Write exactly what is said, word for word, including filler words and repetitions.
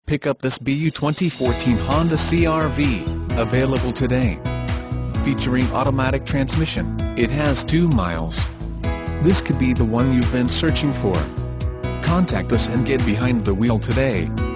Pick up this B U twenty fourteen Honda C R V, available today. Featuring automatic transmission, it has two miles. This could be the one you've been searching for. Contact us and get behind the wheel today.